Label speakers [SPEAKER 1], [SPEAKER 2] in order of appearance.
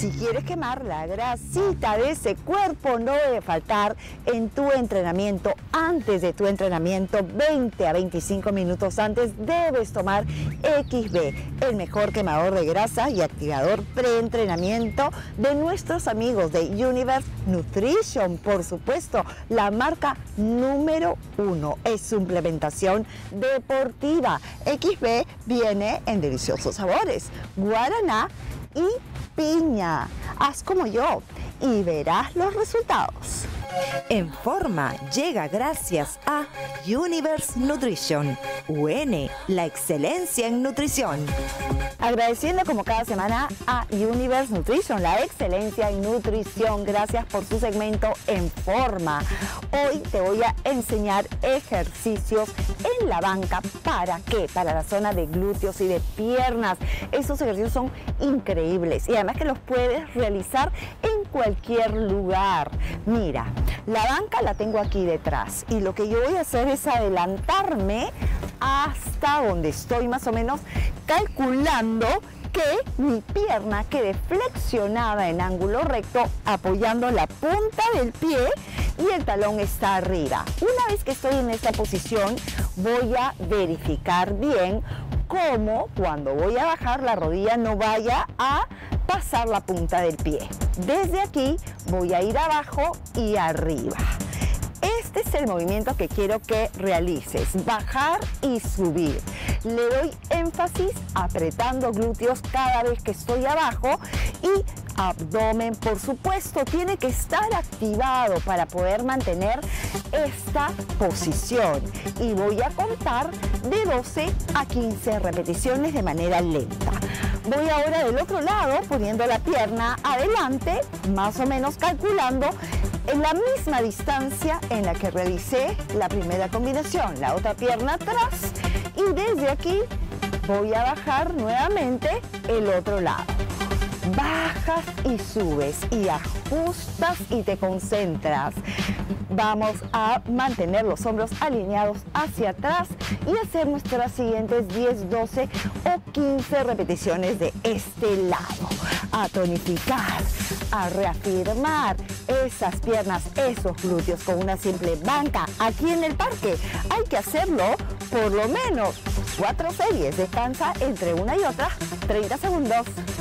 [SPEAKER 1] Si quieres quemar la grasita de ese cuerpo, no debe faltar en tu entrenamiento. Antes de tu entrenamiento, 20 a 25 minutos antes, debes tomar XB, el mejor quemador de grasa y activador preentrenamiento de nuestros amigos de Universe Nutrition. Por supuesto, la marca número 1 es suplementación deportiva. XB viene en deliciosos sabores: guaraná y piña. Haz como yo y verás los resultados.
[SPEAKER 2] En Forma llega gracias a Universe Nutrition. UN, la excelencia en nutrición.
[SPEAKER 1] Agradeciendo como cada semana a Universe Nutrition, la excelencia en nutrición. Gracias por su segmento En Forma. Hoy te voy a enseñar ejercicios en la banca. ¿Para qué? Para la zona de glúteos y de piernas. Esos ejercicios son increíbles y además que los puedes realizar en cualquier lugar. Mira, la banca la tengo aquí detrás y lo que yo voy a hacer es adelantarme hasta donde estoy, más o menos calculando que mi pierna quede flexionada en ángulo recto, apoyando la punta del pie y el talón está arriba. Una vez que estoy en esta posición, voy a verificar bien cómo cuando voy a bajar la rodilla no vaya a pasar la punta del pie. Desde aquí voy a ir abajo y arriba. Este es el movimiento que quiero que realices: bajar y subir. Le doy énfasis apretando glúteos cada vez que estoy abajo y abdomen, por supuesto, tiene que estar activado para poder mantener esta posición. Y voy a contar de 12 a 15 repeticiones de manera lenta. Voy ahora del otro lado poniendo la pierna adelante, más o menos calculando en la misma distancia en la que realicé la primera combinación. La otra pierna atrás y desde aquí voy a bajar nuevamente el otro lado. Bajas y subes y ajustas y te concentras. Vamos a mantener los hombros alineados hacia atrás y hacer nuestras siguientes 10, 12 o 15 repeticiones de este lado. A tonificar, a reafirmar esas piernas, esos glúteos con una simple banca. Aquí en el parque hay que hacerlo por lo menos 4 series. Descansa entre una y otra 30 segundos.